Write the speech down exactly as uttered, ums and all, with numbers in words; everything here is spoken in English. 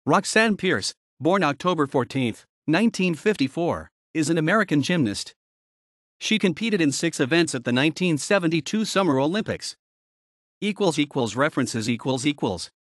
Roxanne Pierce, born October fourteenth, nineteen fifty-four, is an American gymnast. She competed in six events at the nineteen seventy-two Summer Olympics. References equals equals